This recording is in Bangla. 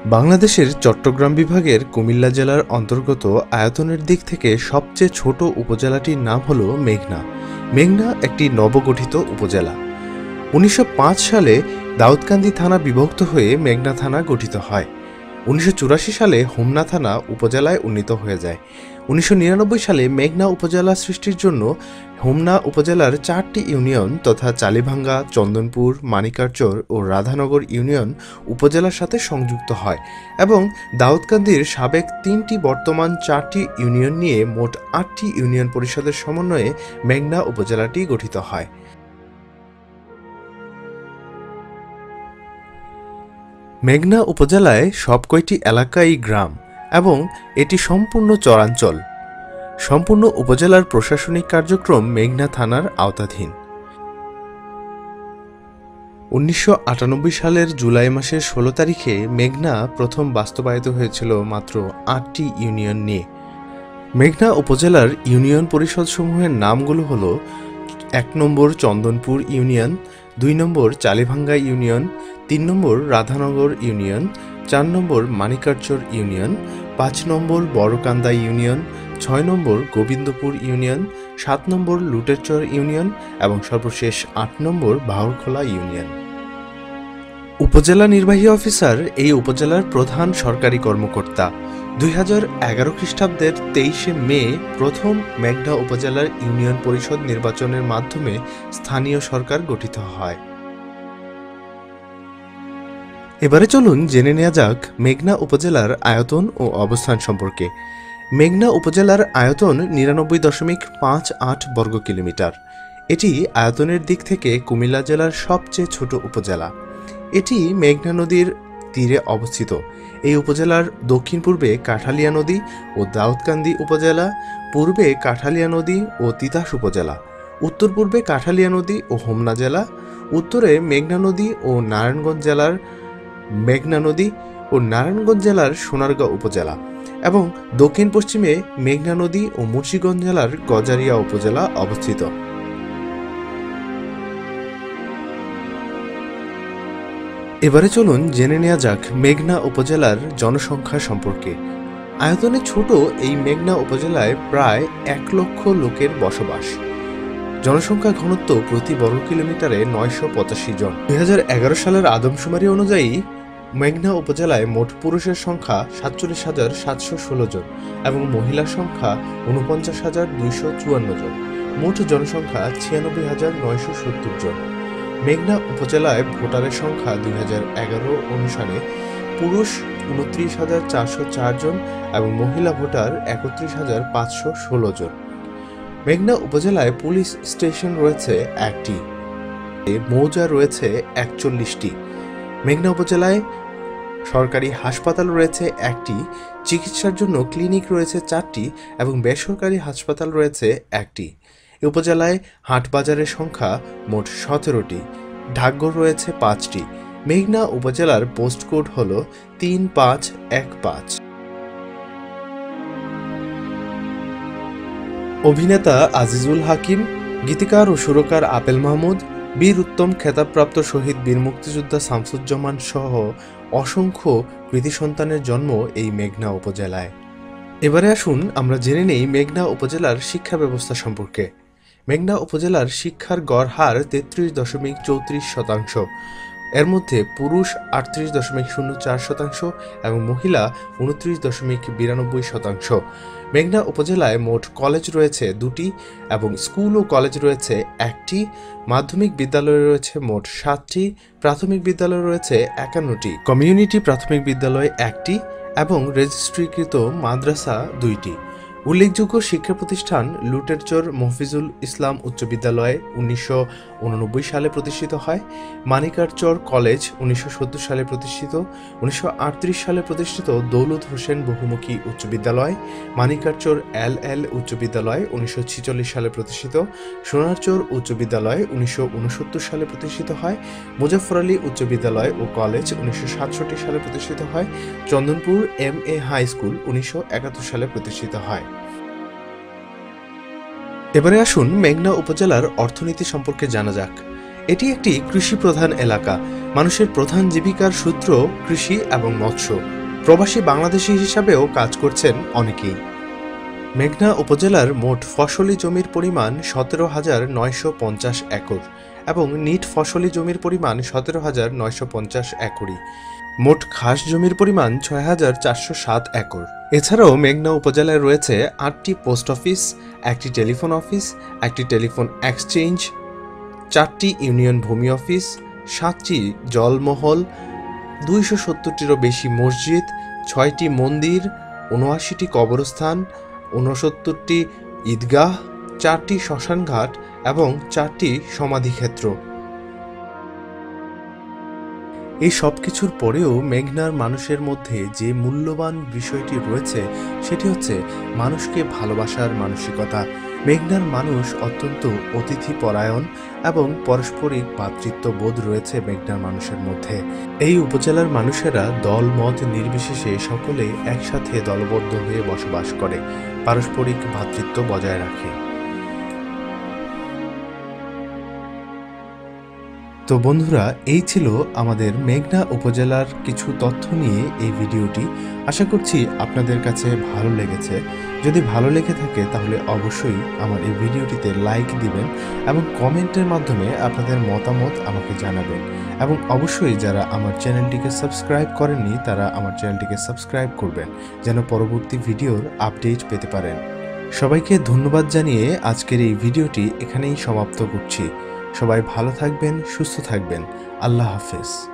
বাংলাদেশের চট্টগ্রাম বিভাগের কুমিল্লা জেলার অন্তর্গত আয়তনের দিক থেকে সবচেয়ে ছোট উপজেলাটির নাম হল মেঘনা। মেঘনা একটি নবগঠিত উপজেলা। ১৯০৫ সালে দাউদকান্দি থানা বিভক্ত হয়ে মেঘনা থানা গঠিত হয়। ১৯৮৪ সালে হোমনা থানা উপজেলায় উন্নীত হয়ে যায়। ১৯৯৯ সালে মেঘনা উপজেলা সৃষ্টির জন্য হোমনা উপজেলার ৪টি ইউনিয়ন তথা চালিভাঙ্গা, চন্দনপুর, মানিকারচর ও রাধানগর ইউনিয়ন উপজেলার সাথে সংযুক্ত হয় এবং দাউদকান্দির সাবেক ৩টি বর্তমান ৪টি ইউনিয়ন নিয়ে মোট ৮টি ইউনিয়ন পরিষদের সমন্বয়ে মেঘনা উপজেলাটি গঠিত হয়। মেঘনা উপজেলায় সব কয়টি এলাকাই গ্রাম এবং এটি সম্পূর্ণ চরাঞ্চল। সম্পূর্ণ উপজেলার প্রশাসনিক কার্যক্রম মেঘনা থানার আওতাধীন। ১৯৯৮ সালের জুলাই মাসের ১৬ তারিখে মেঘনা প্রথম বাস্তবায়িত হয়েছিল মাত্র ৮টি ইউনিয়ন নিয়ে। মেঘনা উপজেলার ইউনিয়ন পরিষদসমূহের নামগুলো হল ১ নম্বর চন্দনপুর ইউনিয়ন, ২ নম্বর চালিভাঙ্গা ইউনিয়ন, ৩ নম্বর রাধানগর ইউনিয়ন, ৪ নম্বর মানিকারচর ইউনিয়ন, ৫ নম্বর বড়কান্দা ইউনিয়ন, ৬ নম্বর গোবিন্দপুর ইউনিয়ন, ৭ নম্বর লুটেরচর ইউনিয়ন এবং সর্বশেষ ৮ নম্বর বাহরখোলা ইউনিয়ন। উপজেলা নির্বাহী অফিসার এই উপজেলার প্রধান সরকারি কর্মকর্তা। ২০১১ খ্রিস্টাব্দের ২৩শে মে প্রথম মেঘনা উপজেলার ইউনিয়ন পরিষদ নির্বাচনের মাধ্যমে স্থানীয় সরকার গঠিত হয়। এবারে চলুন জেনে নেওয়া যাক মেঘনা উপজেলার আয়তন ও অবস্থান সম্পর্কে। মেঘনা উপজেলার আয়তন ৯৯.৫৮ বর্গ কিলোমিটার। এটি আয়তনের দিক থেকে কুমিল্লা জেলার সবচেয়ে ছোট উপজেলা। এটি মেঘনা নদীর তীরে অবস্থিত। এই উপজেলার দক্ষিণ পূর্বে কাঠালিয়া নদী ও দাউদকান্দি উপজেলা, পূর্বে কাঠালিয়া নদী ও তিতাস উপজেলা, উত্তর পূর্বে কাঠালিয়া নদী ও হোমনা জেলা, উত্তরে মেঘনা নদী ও নারায়ণগঞ্জ জেলার মেঘনা নদী ও নারায়ণগঞ্জ জেলার সোনারগাঁও উপজেলা এবং দক্ষিণ পশ্চিমে মেঘনা নদী ও মুন্সিগঞ্জ জেলার গজারিয়া উপজেলা অবস্থিত। এবারে চলুন জেনে নেওয়া যাক মেঘনা উপজেলার জনসংখ্যা সম্পর্কে। আয়তনে ছোট এই মেঘনা উপজেলায় প্রায় ১ লক্ষ লোকের বসবাস। জনসংখ্যা ঘনত্ব প্রতি বর্গ কিলোমিটারে ৯৮৫ জন। ২০১১ সালের আদমশুমারি অনুযায়ী মেঘনা উপজেলায় মোট পুরুষের সংখ্যা ৪৭,৭১৬ জন এবং মহিলার সংখ্যা ৪৯,২৫৪ জন। মোট জনসংখ্যা ৯৬,৯৭০ জন। মেঘনা উপজেলায় ভোটারের সংখ্যা ২০১১ অনুসারে পুরুষ ২৯,৪০৪ জন এবং মহিলা ভোটার ৩১,৫১৬ জন। মেঘনা উপজেলায় পুলিশ স্টেশন রয়েছে ১টি, মৌজা রয়েছে ৪১টি। মেঘনা উপজেলায় সরকারি হাসপাতাল রয়েছে ১টি, চিকিৎসার জন্য ক্লিনিক রয়েছে ৪টি এবং বেসরকারি হাসপাতাল রয়েছে ১টি। এই উপজেলায় হাট-বাজারের সংখ্যা মোট ১৭টি। ডাকঘর রয়েছে ৫টি। মেঘনা উপজেলার পোস্ট কোড হল ৩৫১৫। অভিনেতা আজিজুল হাকিম, গীতিকার ও সুরকার আপেল মাহমুদ, বীর উত্তম খেতাবপ্রাপ্ত শহীদ বীর মুক্তিযোদ্ধা শামসুজ্জামান সহ অসংখ্য কৃতি সন্তানের জন্ম এই মেঘনা উপজেলায়। এবারে আসুন আমরা জেনে নেই মেঘনা উপজেলার শিক্ষা ব্যবস্থা সম্পর্কে। মেঘনা উপজেলার শিক্ষার গড় হার ৩৩.৩৪%। এর মধ্যে পুরুষ ৩৮.০৪% এবং মহিলা ২৯.৯২%। মেঘনা উপজেলায় মোট কলেজ রয়েছে ২টি এবং স্কুল ও কলেজ রয়েছে ১টি। মাধ্যমিক বিদ্যালয় রয়েছে মোট ৭টি, প্রাথমিক বিদ্যালয় রয়েছে ৫১টি, কমিউনিটি প্রাথমিক বিদ্যালয় ১টি এবং রেজিস্ট্রিকৃত মাদ্রাসা ২টি। উল্লেখযোগ্য শিক্ষা প্রতিষ্ঠান লুটেরচর মহফিজুল ইসলাম উচ্চ বিদ্যালয় ১৯৮৯ সালে প্রতিষ্ঠিত হয়। মানিকারচর কলেজ ১৯৭০ সালে প্রতিষ্ঠিত। ১৯৩৮ সালে প্রতিষ্ঠিত দৌলত হোসেন বহুমুখী উচ্চ বিদ্যালয়। মানিকারচর এল উচ্চ বিদ্যালয় ১৯৪৬ সালে প্রতিষ্ঠিত। সোনারচর উচ্চ বিদ্যালয় ১৯৬৯ সালে প্রতিষ্ঠিত হয়। মুজাফফর আলী উচ্চ বিদ্যালয় ও কলেজ ১৯৬৭ সালে প্রতিষ্ঠিত হয়। চন্দনপুর MA হাই স্কুল ১৯৭১ সালে প্রতিষ্ঠিত হয়। এবারে আসুন মেঘনা উপজেলার অর্থনীতি সম্পর্কে জানা যাক। এটি একটি কৃষি প্রধান এলাকা। মানুষের প্রধান জীবিকার সূত্র কৃষি এবং মৎস্য। প্রবাসী বাংলাদেশি হিসাবেও কাজ করছেন অনেকেই। মেঘনা উপজেলার মোট ফসলি জমির পরিমাণ 17,950 একর এবং নিট ফসলি জমির পরিমাণ 17,950 একরই। মোট খাস জমির পরিমাণ 6,407 একর। এছাড়াও মেঘনা উপজেলায় রয়েছে 8টি পোস্ট অফিস, একটি টেলিফোন অফিস, একটি টেলিফোন এক্সচেঞ্জ, 4টি ইউনিয়ন ভূমি অফিস, 7টি জলমহল, 270টিরও বেশি মসজিদ, 6টি মন্দির, 79টি কবরস্থান, 69টি ঈদগাহ, 4টি শ্মশানঘাট এবং 4টি সমাধিক্ষেত্র। এই সব কিছুর পরেও মেঘনার মানুষের মধ্যে যে মূল্যবান বিষয়টি রয়েছে সেটি হচ্ছে মানুষকে ভালোবাসার মানসিকতা। মেঘনার মানুষ অত্যন্ত অতিথিপরায়ণ এবং পারস্পরিক ভ্রাতৃত্ববোধ রয়েছে মেঘনার মানুষের মধ্যে। এই উপজেলার মানুষেরা দল মত নির্বিশেষে সকলে একসাথে দলবদ্ধ হয়ে বসবাস করে, পারস্পরিক ভ্রাতৃত্ব বজায় রাখে। তো বন্ধুরা, এই ছিল আমাদের মেঘনা উপজেলার কিছু তথ্য নিয়ে এই ভিডিওটি। আশা করছি আপনাদের কাছে ভালো লেগেছে। যদি ভালো লেগে থাকে তাহলে অবশ্যই আমার এই ভিডিওটিতে লাইক দিবেন এবং কমেন্টের মাধ্যমে আপনাদের মতামত আমাকে জানাবেন। এবং অবশ্যই যারা আমার চ্যানেলটিকে সাবস্ক্রাইব করেননি তারা আমার চ্যানেলটিকে সাবস্ক্রাইব করবেন, যেন পরবর্তী ভিডিওর আপডেট পেতে পারেন। সবাইকে ধন্যবাদ জানিয়ে আজকের এই ভিডিওটি এখানেই সমাপ্ত করছি। সবাই ভালো থাকবেন, সুস্থ থাকবেন। আল্লাহ হাফেজ।